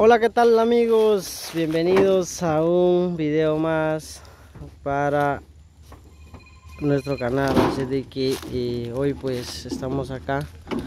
Hola, ¿qué tal amigos? Bienvenidos a un video más para nuestro canal. Así de que hoy pues estamos acá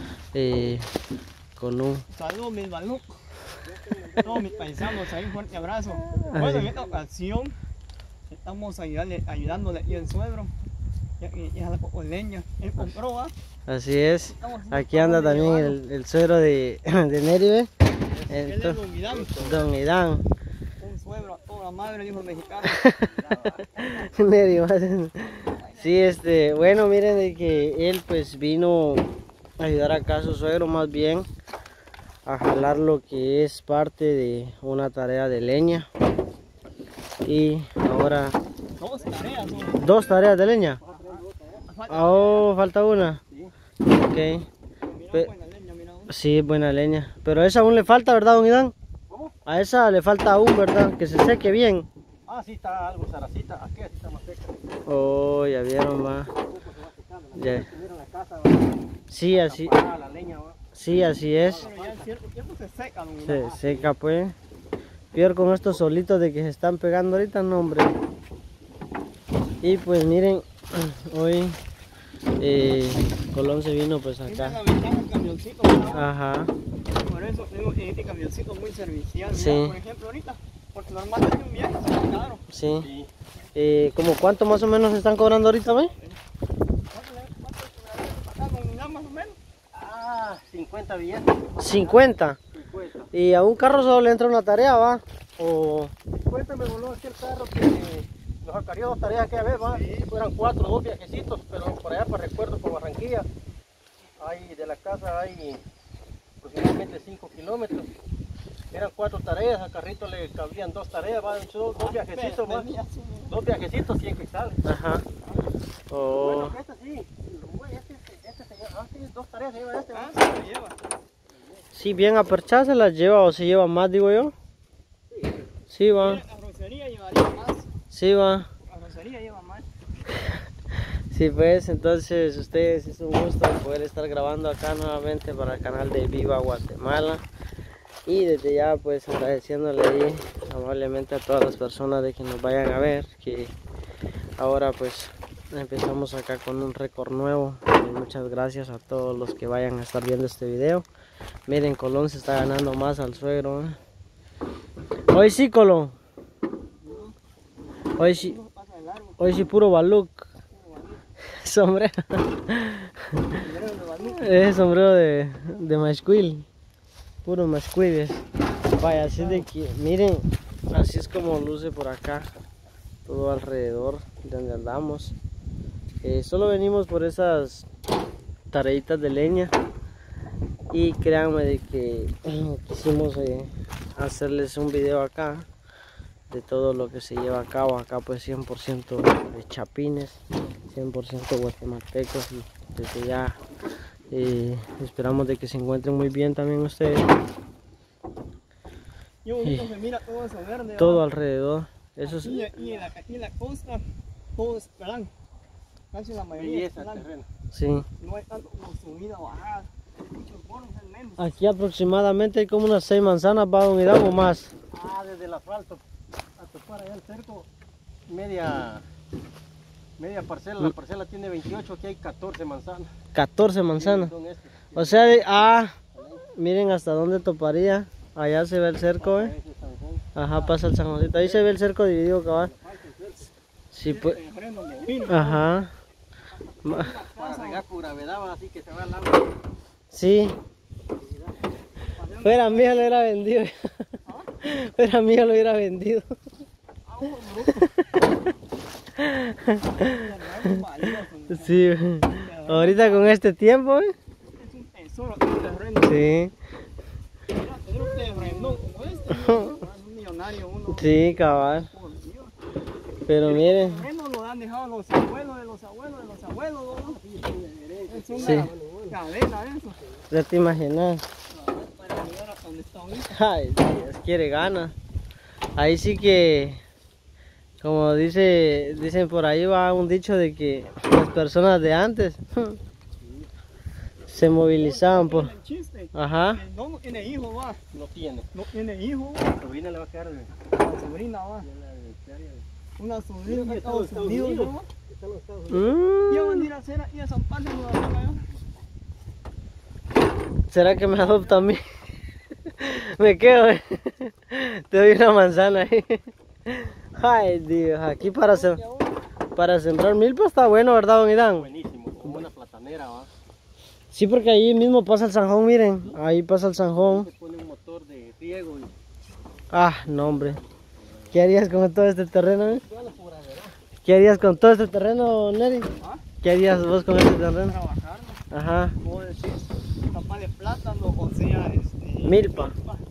con un... Saludos mis balú, todos mis paisanos, ahí un fuerte abrazo. Bueno, en esta ocasión estamos ayudándole y el suegro, ya la poco leña, él compró, ¿ah? Así es, aquí anda también el suegro de Neribe. Él es Don Idán. Don Idán. Un suegro a toda madre, dijo el mexicano. Neribe. Sí, bueno, miren de que él pues vino a ayudar acá a su suegro, más bien a jalar lo que es parte de una tarea de leña. Y ahora... Dos tareas. ¿Dos tareas de leña? Oh, falta una. Ok. Buena leña, mira. Sí, buena leña. Pero a esa aún le falta, ¿verdad, don Idán? ¿Cómo? A esa le falta aún, ¿verdad? Que se seque bien. Ah, sí, está algo zaracita. Aquí está más seca. Oh, ya vieron, va. Ya. Sí, así. La leña, ¿va? Sí, así es. Pero ya en cierto tiempo se seca, don Se Idán. seca, pues. Peor con estos solitos de que se están pegando ahorita, no, hombre. Y pues miren, hoy Colón se vino pues Esta es acá. la ventaja del camioncito, ¿verdad? Ajá. Por eso tengo este camioncito muy servicial. Sí. Mira, por ejemplo, ahorita, porque normalmente un viaje sale caro. Sí. ¿Cómo cuánto más o menos están cobrando ahorita, ve? ¿Cuánto le pagan más o menos? Ah, 50 billetes. 50. 50. Y a un carro solo le entra una tarea, va. O 50 me voló aquel carro que nos sacaría dos tareas aquella vez, ¿va? Fueran 4, 2 viajecitos, pero por allá para recuerdo, por Barranquilla. Ahí de la casa hay aproximadamente 5 kilómetros. Eran 4 tareas, al carrito le cabían 2 tareas, ¿va? Dos viajecitos, ¿va? 2 viajecitos, 100 quetzales. ajá. O Bueno, este sí, este señor, sí, 2 tareas se lleva este, ¿va? Ah, se lo lleva. si bien aperchada se las lleva o se lleva más, digo yo. Sí, va. Arrocería llevaría más. Sí, va. Arrocería lleva más. Sí, pues entonces ustedes es un gusto poder estar grabando acá nuevamente para el canal de Viva Guatemala. Y desde ya pues agradeciéndole ahí amablemente a todas las personas de que nos vayan a ver, que ahora pues empezamos acá con un récord nuevo. Y muchas gracias a todos los que vayan a estar viendo este video. Miren, Colón se está ganando más al suegro, ¿eh? Hoy sí, Colón. Hoy sí puro baluc. Sombrero. Es sombrero de mascuil. Puro mascuiles. Vaya, así de que, miren, así es como luce por acá. Todo alrededor de donde andamos. Solo venimos por esas tareitas de leña. Y créanme de que quisimos hacerles un video acá de todo lo que se lleva a cabo. Acá pues 100% de chapines, 100% guatemaltecos, y desde ya esperamos de que se encuentren muy bien también ustedes. Y bonito se mira todo eso verde. Todo ¿va? alrededor. Eso es, Aquí en la costa, todo es plan. Casi la mayoría es Belleza el plan. terreno. sí. No hay tanto como subida o bajada. Muchos bonos al menos. Aquí aproximadamente hay como unas 6 manzanas para un o más. Ah, desde el asfalto a topar allá el cerco, media parcela. La parcela tiene 28, aquí hay 14 manzanas. 14 manzanas. Son estos. O sea, miren hasta dónde toparía. Allá se ve el cerco, Ese es San Juan. Ajá, pasa el San Josito. Ahí se ve el cerco dividido, cabal. Sí, pues. El freno de vino. Ajá. Para regar por gravedad, ¿va? Así que se va al agua. Sí. Fuera mía lo hubiera vendido. Fuera mía lo hubiera vendido. Sí. Ahorita con este tiempo, Es un tesoro el terreno. Sí. Mira, tener un terreno como este, es un millonario uno. Sí, cabal. Por Dios. Pero miren. El terreno lo han dejado los abuelos de los abuelos de los abuelos, ¿no? Es una Sí. cadena eso. Ya te imaginas. Para llegar a donde está ahorita. Ay, Dios quiere ganas. Ahí sí que, como dicen por ahí, va un dicho de que las personas de antes Se movilizaban por... El chiste. Ajá. El don no tiene hijo, va. No tiene. No tiene hijo. La sobrina le va a quedar de... La sobrina, va. Una sobrina de Estados Unidos, ¿no? Está en los Estados Unidos. Ya van a ir a hacer aquí a San Pablo, Nueva York. ¿Será que me adopta a mí? Me quedo, te doy una manzana ahí. Ay, Dios, aquí para sembrar milpa está bueno, ¿verdad, don Idán? Buenísimo, como una platanera, va. Sí, porque ahí mismo pasa el zanjón, miren. Ahí pasa el zanjón. Se pone un motor de riego y... Ah, no, hombre. ¿Qué harías con todo este terreno? ¿Qué harías con todo este terreno, Neri? ¿Ah? ¿Qué harías vos con este terreno? Trabajar, Ajá. ¿cómo decir? Capaz de plátano, o sea, Milpa.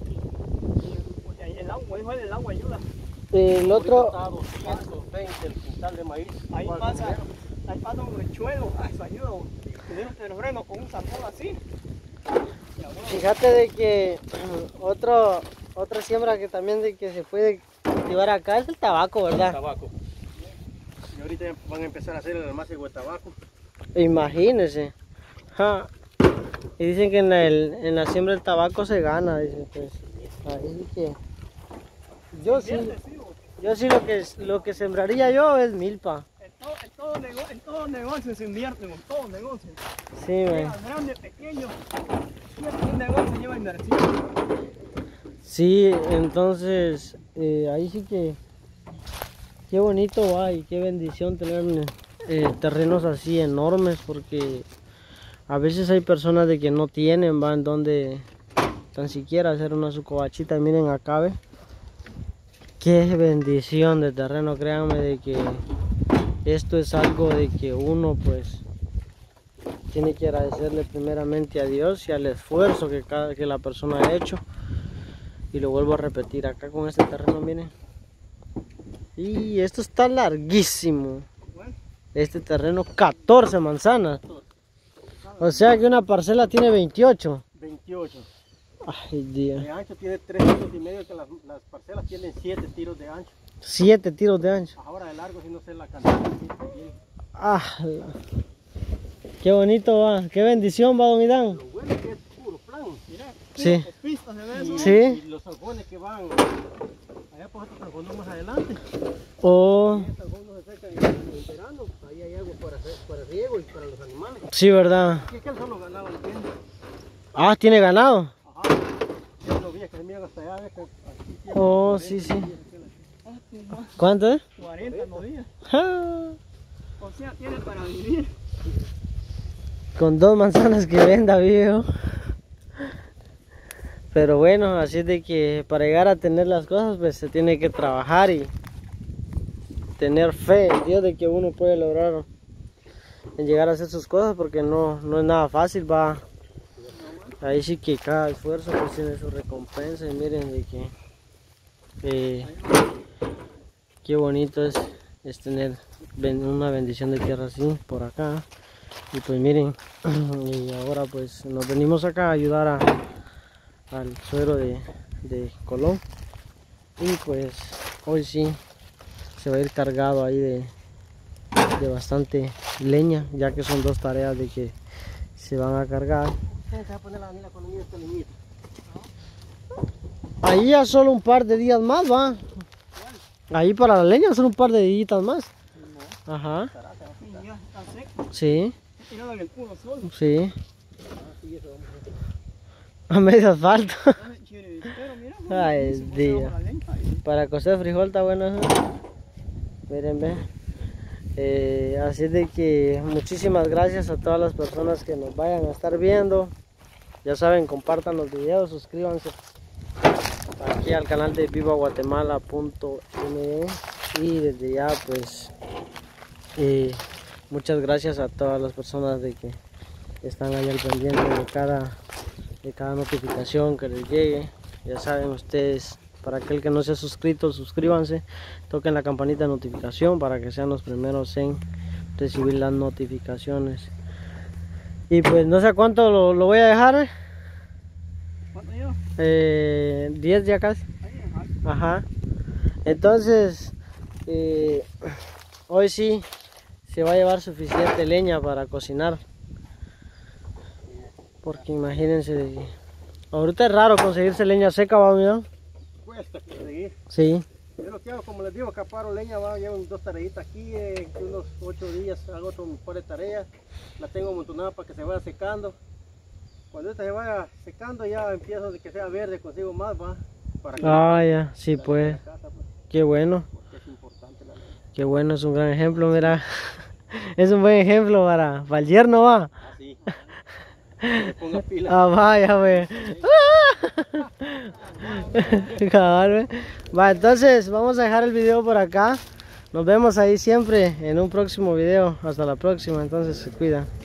Y el agua, igual el agua ayuda. El otro... Está a 220 el quintal de maíz. Ahí igual pasa, como ahí pasa un rechuelo, eso ayuda. Tener un terreno con un salmón así. Fíjate de que otra siembra que también de que se puede cultivar acá es el tabaco, el ¿verdad? tabaco. Y ahorita ya van a empezar a hacer el almacén de tabaco. Imagínense. Ja. Y dicen que en la siembra del tabaco se gana, dicen pues. Ahí sí que... Yo sí lo que sembraría yo es milpa. En todo negocio se invierte, en todo negocio. Sí, man. Sea grande, pequeño, siempre un negocio lleva inversión. Sí, entonces ahí sí que qué bonito va y qué bendición tener terrenos así enormes, porque a veces hay personas de que no tienen, van donde tan siquiera hacer una sucobachita. Miren acá, ve. Qué bendición de terreno, créanme de que esto es algo de que uno pues tiene que agradecerle primeramente a Dios y al esfuerzo que la persona ha hecho. Y lo vuelvo a repetir acá con este terreno, miren. Y esto está larguísimo. Este terreno, 14 manzanas. O sea que una parcela tiene 28. 28. Ay, Dios. De ancho tiene 3 tiros y medio, que las parcelas tienen 7 tiros de ancho. 7 tiros de ancho. Ahora de largo, si no sé la cantidad. Ah, qué bonito va. Qué bendición va, don Idán. Lo bueno es que es puro plan. Mira, Sí. pistas de eso. Sí. Y los zanjones que van allá por otros zanjones más adelante. Oh, Y estos zanjones se secan en verano, ahí hay agua para riego y para los animales. sí, verdad. Aquí es que él solo ganaba el tiempo. Ah, tiene ganado. Ajá. Yo lo vi que se me iba hasta allá. Que aquí tiene Oh, 40 sí, sí. días. ¿Cuánto es? 40 no días. Ah, O sea, tiene para vivir. con 2 manzanas que venda, viejo. Pero bueno, así es de que para llegar a tener las cosas, pues se tiene que trabajar y tener fe en Dios de que uno puede lograr en llegar a hacer sus cosas, porque no es nada fácil, va. Ahí sí que cada esfuerzo pues tiene su recompensa. Y miren de que qué bonito es tener una bendición de tierra así por acá. Y pues miren, y ahora pues nos venimos acá a ayudar al suero de Colón. Y pues hoy sí se va a ir cargado ahí de bastante leña, ya que son 2 tareas de que se van a cargar. Se va a poner la vanilla con esta leñita. Ahí ya solo un par de días más, va. Ahí para la leña son un par de días más. Ajá. Y ya está seco. Sí, Tirado en el puro sol. sí. A medio asfalto. Pero mira, Ay, se pone Dios. bajo la leña y- Para cocer frijol está bueno eso. Miren, ve. Así de que muchísimas gracias a todas las personas que nos vayan a estar viendo. Ya saben, compartan los videos, suscríbanse aquí al canal de vivaguatemala.me. Y desde ya pues muchas gracias a todas las personas de que están ahí al pendiente de cada notificación que les llegue. Ya saben ustedes, para aquel que no se ha suscrito, suscríbanse, toquen la campanita de notificación para que sean los primeros en recibir las notificaciones. Y pues no sé a cuánto lo voy a dejar. ¿Cuánto lleva? 10 ya casi. Ahí, ajá. Ajá. Entonces hoy sí se va a llevar suficiente leña para cocinar. Porque imagínense, ahorita es raro conseguirse leña seca, ¿va, mira? Cuesta conseguir. Sí. Yo lo que hago, como les digo, acaparo leña, llevo 2 tareitas aquí, unos 8 días hago otro par de tareas, la tengo amontonada para que se vaya secando. Cuando esta se vaya secando ya empiezo de que sea verde, consigo más, va. Para que Ya, sí pues. casa, pues, Qué bueno. porque es importante la leña. Qué bueno, es un gran ejemplo, mira. Es un buen ejemplo para el yerno, va. Así. Que le ponga pila. Vaya, güey. Cabal, güey. Va, entonces vamos a dejar el video por acá. Nos vemos ahí siempre en un próximo video. Hasta la próxima, entonces se cuidan.